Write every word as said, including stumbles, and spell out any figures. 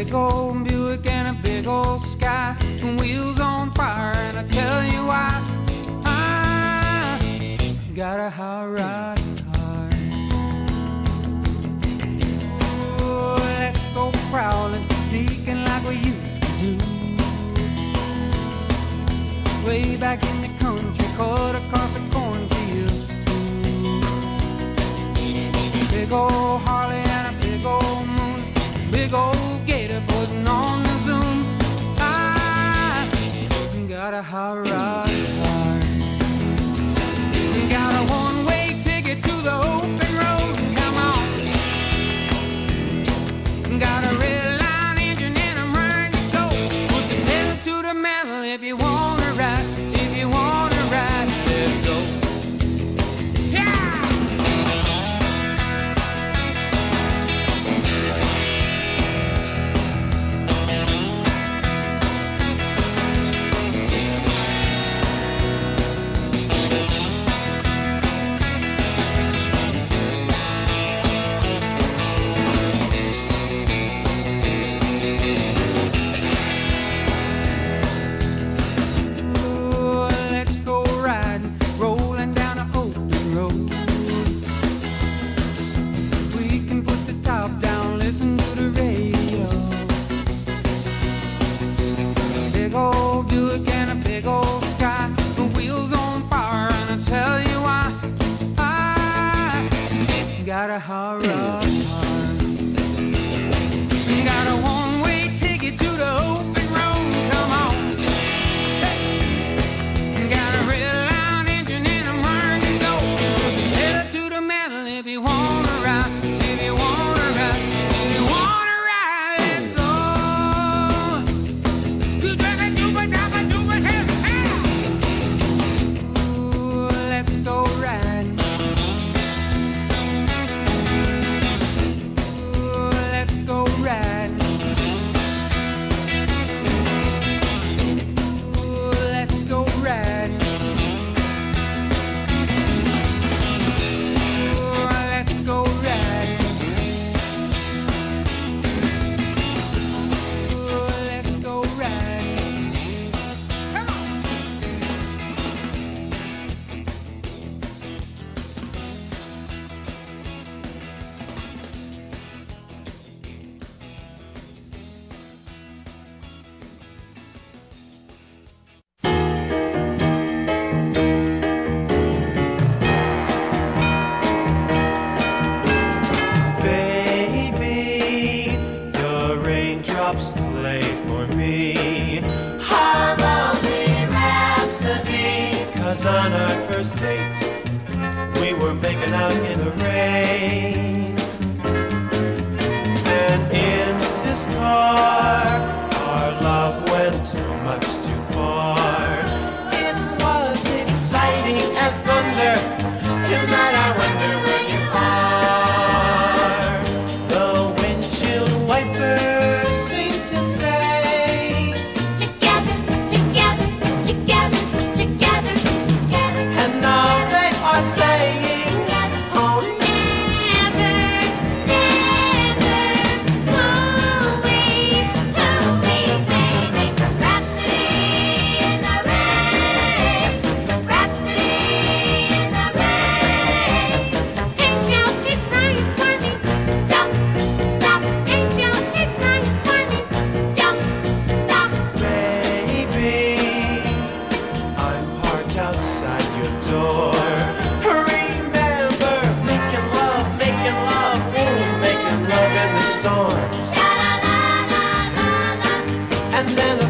big old Buick and a big old sky, and wheels on fire, and I tell you why. I got a hot rod car. Oh, let's go prowling, sneaking like we used to do. Way back in the country, cut across the cornfields too. Big old Harley and a big old moon, big old gator putting on the zoom. I got a hot rod car. Got a one-way ticket to the open road. Come on. Got a red line engine and I'm ready to go. Put the pedal to the metal if you wanna ride. If you wanna ride, let's go. Got a hot rod car. Got a one-way ticket to the open road. Come on. Hey. Got a red line engine and I'm ready to go. Pedal to the metal if you wanna ride. If you wanna ride. If you wanna ride, let's go. You drive it, do it, drive it, do it, hey, hey. Ooh, let's go riding. Go riding. Ooh, let's go riding. Ooh, let's go riding. Ooh, let's go riding. Come on. Play for me. Harmony Rhapsody. 'Cause on our first date we were making out in the rain. And in this car our love went much too far. It was exciting as thunder. Tonight I wonder where you are. The windshield wipers seem to say, Together, together, together, together, together. and now they are saying, Oh, never, never, hurry, hurry, baby. Rhapsody in the rain, Rhapsody in the rain. Angels keep crying for me, don't stop. Angels keep crying for me, don't stop. baby, I'm parked outside your door. Remember, making love, making love, ooh, making love in the storm. Sha la la la la la. And then